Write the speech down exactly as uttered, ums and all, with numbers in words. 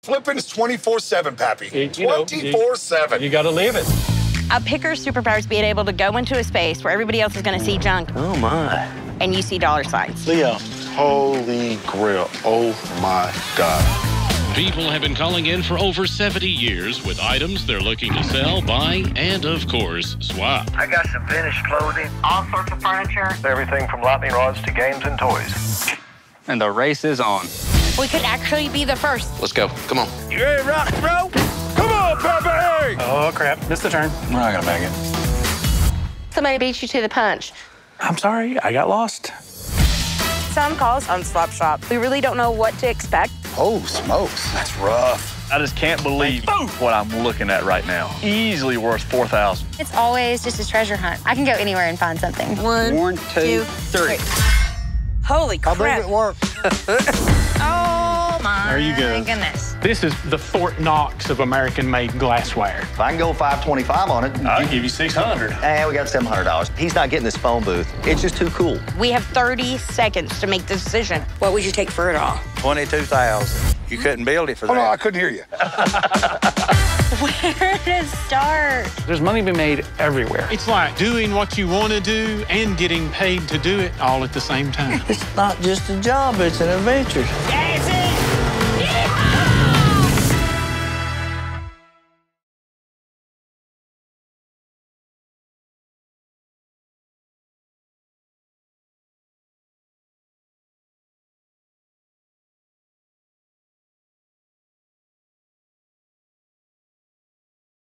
flipping twenty-four seven, Pappy. twenty-four seven. You, you gotta leave it. A picker's superpower is being able to go into a space where everybody else is going to see junk. Oh, my. And you see dollar signs. Leo. Holy grail. Oh, my God. People have been calling in for over seventy years with items they're looking to sell, buy, and, of course, swap. I got some vintage clothing, all sorts of furniture, everything from lightning rods to games and toys. And the race is on. We could actually be the first. Let's go. Come on. You ready to rock, bro? Come on, Pappy! Oh, crap. Missed the turn. We're not gonna make it. Somebody beat you to the punch. I'm sorry, I got lost. Some calls on Swap Shop. We really don't know what to expect. Oh, smokes. That's rough. I just can't believe what I'm looking at right now. Easily worth four thousand dollars. It's always just a treasure hunt. I can go anywhere and find something. One, One two, two, three. Holy crap. I believe it worked. Oh, my There you go. goodness. This is the Fort Knox of American-made glassware. If I can go five twenty-five on it, I'll give you six hundred dollars. and we got seven hundred dollars. He's not getting this phone booth. It's just too cool. We have thirty seconds to make the decision. What would you take for it all? twenty-two thousand. You couldn't build it for Oh, no, I that. couldn't hear you. Where to start? There's money to be made everywhere. It's like doing what you want to do and getting paid to do it all at the same time. It's not just a job, it's an adventure. Yes,